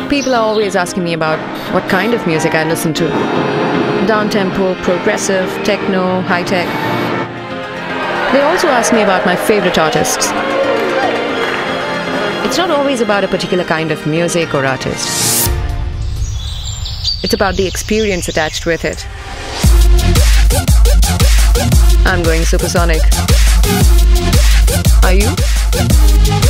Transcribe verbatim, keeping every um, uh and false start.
People are always asking me about what kind of music I listen to. Down-tempo, progressive, techno, high-tech. They also ask me about my favorite artists. It's not always about a particular kind of music or artist. It's about the experience attached with it. I'm going supersonic. Are you?